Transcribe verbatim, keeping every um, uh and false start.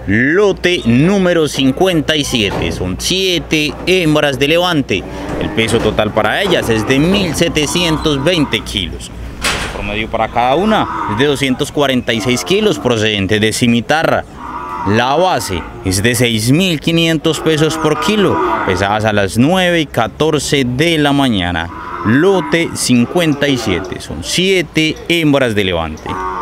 Lote número cincuenta y siete, son siete hembras de levante. El peso total para ellas es de mil setecientos veinte kilos. El promedio para cada una es de doscientos cuarenta y seis kilos procedente de cimitarra. La base es de seis mil quinientos pesos por kilo, pesadas a las nueve y catorce de la mañana. Lote cincuenta y siete, son siete hembras de levante.